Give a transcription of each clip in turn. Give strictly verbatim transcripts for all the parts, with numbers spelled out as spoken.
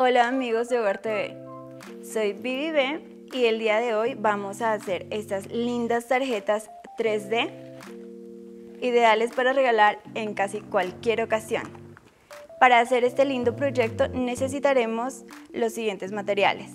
Hola amigos de Hogar T V, soy Vivi B y el día de hoy vamos a hacer estas lindas tarjetas tres D ideales para regalar en casi cualquier ocasión. Para hacer este lindo proyecto necesitaremos los siguientes materiales.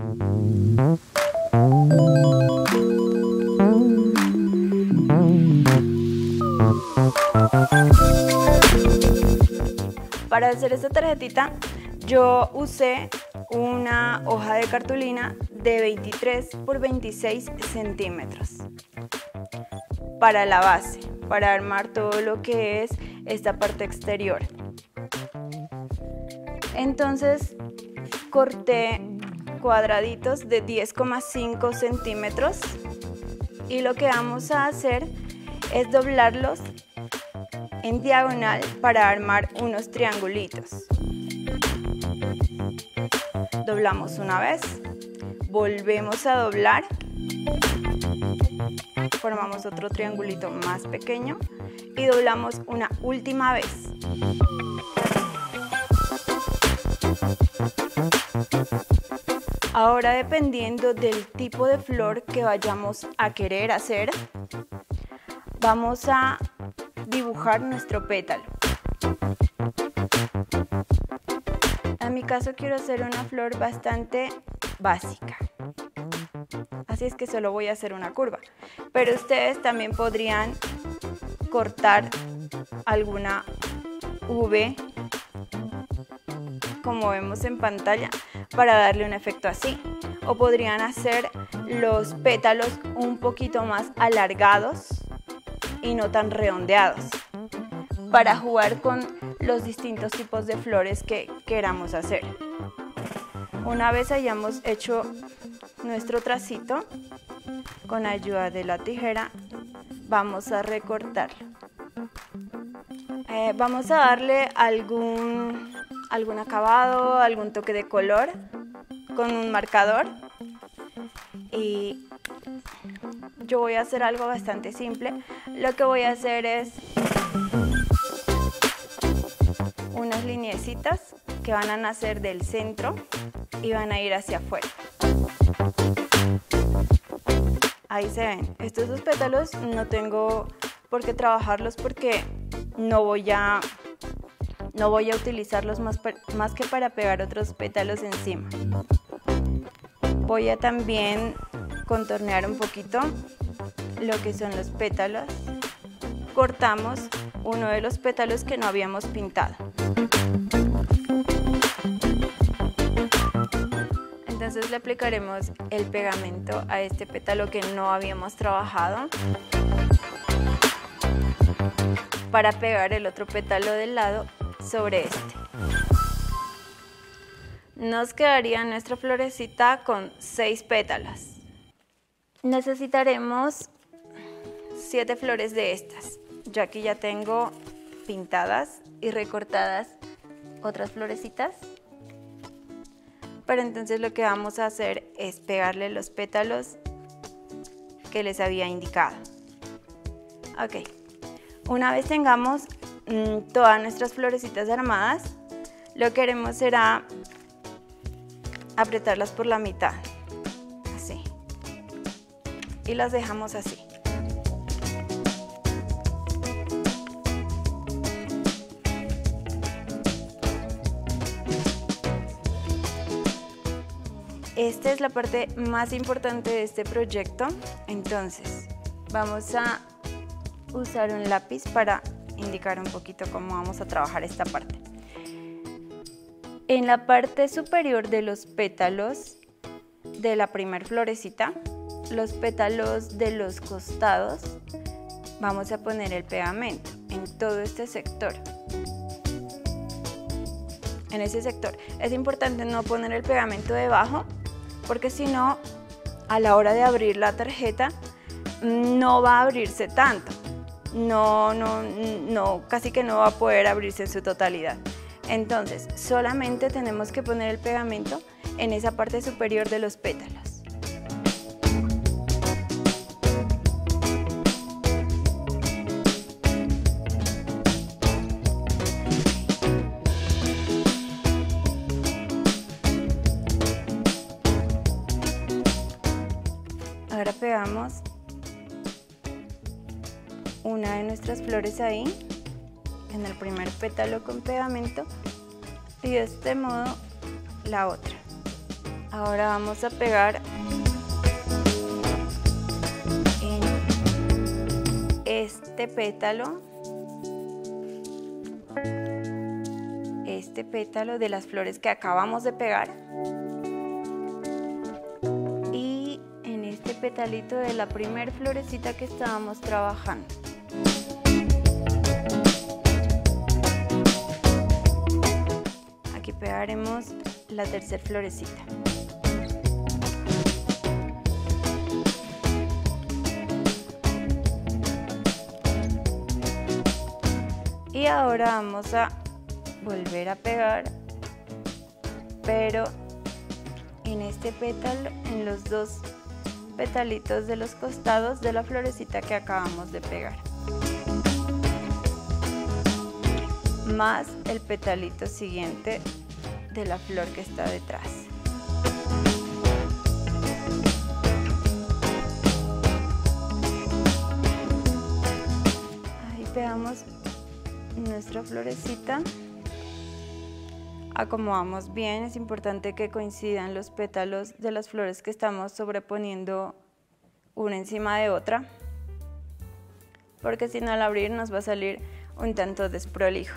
Para hacer esta tarjetita yo usé una hoja de cartulina de veintitrés por veintiséis centímetros para la base, para armar todo lo que es esta parte exterior. Entonces corté cuadraditos de diez coma cinco centímetros y lo que vamos a hacer es doblarlos en diagonal para armar unos triangulitos. Doblamos una vez, volvemos a doblar, formamos otro triangulito más pequeño y doblamos una última vez. Ahora, dependiendo del tipo de flor que vayamos a querer hacer, vamos a dibujar nuestro pétalo. En mi caso quiero hacer una flor bastante básica, así es que solo voy a hacer una curva, pero ustedes también podrían cortar alguna V como vemos en pantalla para darle un efecto así, o podrían hacer los pétalos un poquito más alargados y no tan redondeados para jugar con los distintos tipos de flores que queramos hacer. Una vez hayamos hecho nuestro tracito, con ayuda de la tijera vamos a recortarlo. Eh, vamos a darle algún, algún acabado, algún toque de color con un marcador, y yo voy a hacer algo bastante simple. Lo que voy a hacer es unas lineecitas que van a nacer del centro y van a ir hacia afuera. Ahí se ven, estos dos pétalos no tengo por qué trabajarlos porque no voy a, no voy a utilizarlos más, más que para pegar otros pétalos encima. Voy a también contornear un poquito lo que son los pétalos. Cortamos uno de los pétalos que no habíamos pintado. Entonces le aplicaremos el pegamento a este pétalo que no habíamos trabajado para pegar el otro pétalo del lado sobre este. Nos quedaría nuestra florecita con seis pétalos. Necesitaremos siete flores de estas. Yo aquí ya tengo pintadas y recortadas otras florecitas, pero entonces lo que vamos a hacer es pegarle los pétalos que les había indicado. Ok, una vez tengamos mmm, todas nuestras florecitas armadas, lo que haremos será apretarlas por la mitad, así, y las dejamos así. Esta es la parte más importante de este proyecto, entonces vamos a usar un lápiz para indicar un poquito cómo vamos a trabajar esta parte. En la parte superior de los pétalos de la primer florecita, los pétalos de los costados, vamos a poner el pegamento en todo este sector. En ese sector es importante no poner el pegamento debajo, porque si no, a la hora de abrir la tarjeta no va a abrirse tanto, no, no, no, casi que no va a poder abrirse en su totalidad. Entonces solamente tenemos que poner el pegamento en esa parte superior de los pétalos. Ahora pegamos una de nuestras flores ahí, en el primer pétalo con pegamento, y de este modo la otra. Ahora vamos a pegar en este pétalo, este pétalo de las flores que acabamos de pegar, y en este petalito de la primer florecita que estábamos trabajando. Aquí pegaremos la tercera florecita. Y ahora vamos a volver a pegar, pero en este pétalo, en los dos petalitos de los costados de la florecita que acabamos de pegar, más el petalito siguiente de la flor que está detrás. Ahí pegamos nuestra florecita, acomodamos bien. Es importante que coincidan los pétalos de las flores que estamos sobreponiendo una encima de otra, porque si no, al abrir nos va a salir un tanto desprolijo.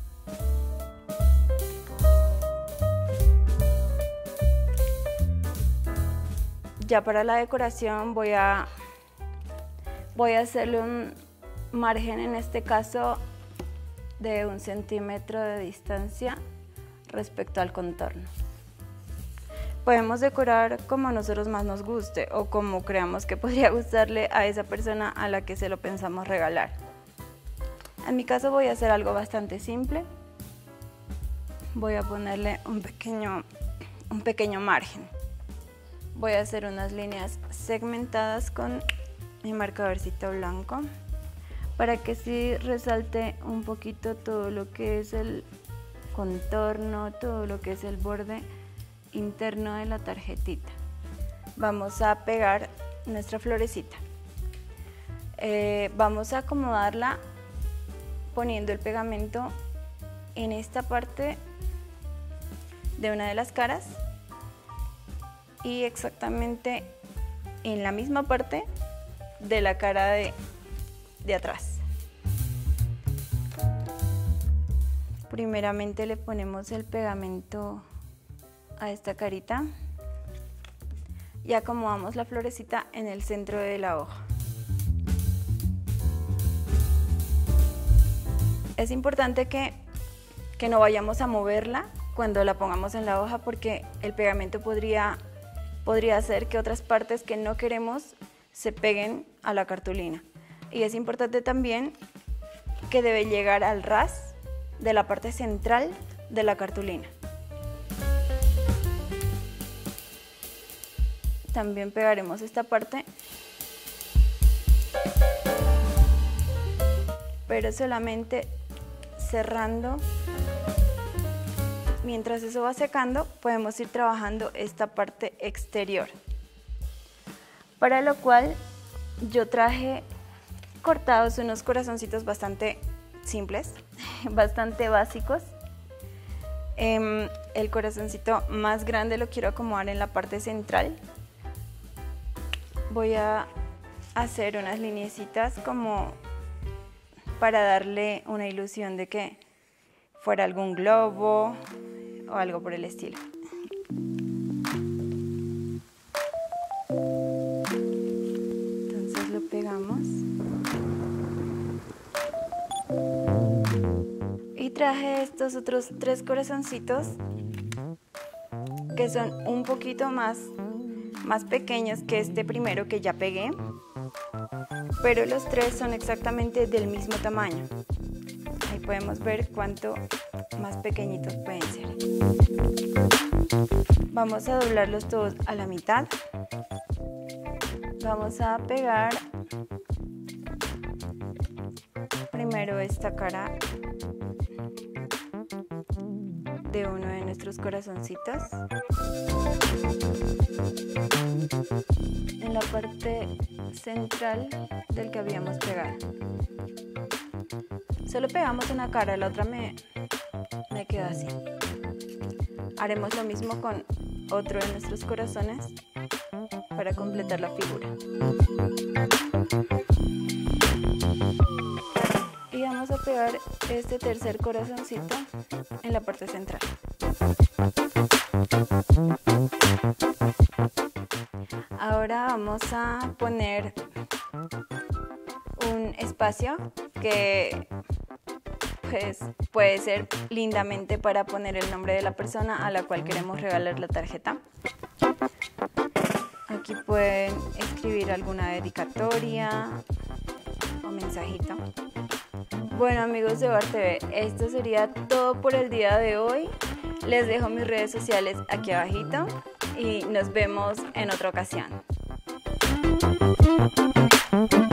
Ya para la decoración voy a, voy a hacerle un margen, en este caso de un centímetro de distancia respecto al contorno. Podemos decorar como a nosotros más nos guste o como creamos que podría gustarle a esa persona a la que se lo pensamos regalar. En mi caso voy a hacer algo bastante simple. Voy a ponerle un pequeño, un pequeño margen. Voy a hacer unas líneas segmentadas con mi marcadorcito blanco para que sí resalte un poquito todo lo que es el contorno, todo lo que es el borde interno de la tarjetita. Vamos a pegar nuestra florecita. Eh, vamos a acomodarla poniendo el pegamento en esta parte de una de las caras y exactamente en la misma parte de la cara de, de atrás. Primeramente le ponemos el pegamento a esta carita y acomodamos la florecita en el centro de la hoja. Es importante que, que no vayamos a moverla cuando la pongamos en la hoja, porque el pegamento podría, podría hacer que otras partes que no queremos se peguen a la cartulina. Y es importante también que debe llegar al ras de la parte central de la cartulina. También pegaremos esta parte, pero solamente cerrando. Mientras eso va secando, podemos ir trabajando esta parte exterior, para lo cual yo traje cortados unos corazoncitos bastante simples, bastante básicos. Eh, el corazoncito más grande lo quiero acomodar en la parte central. Voy a hacer unas lineecitas como para darle una ilusión de que fuera algún globo o algo por el estilo. Entonces lo pegamos. Y traje estos otros tres corazoncitos que son un poquito más, más pequeños que este primero que ya pegué, pero los tres son exactamente del mismo tamaño. Ahí podemos ver cuánto más pequeñitos pueden ser. Vamos a doblarlos todos a la mitad. Vamos a pegar primero esta cara de uno de nuestros corazoncitos en la parte central del que habíamos pegado. Solo pegamos una cara, la otra me, me queda así. Haremos lo mismo con otro de nuestros corazones para completar la figura. Y vamos a pegar este tercer corazoncito en la parte central. Ahora vamos a poner un espacio que pues puede ser lindamente para poner el nombre de la persona a la cual queremos regalar la tarjeta. Aquí pueden escribir alguna dedicatoria o mensajito. Bueno, amigos de Bar T V, esto sería todo por el día de hoy. Les dejo mis redes sociales aquí abajito y nos vemos en otra ocasión.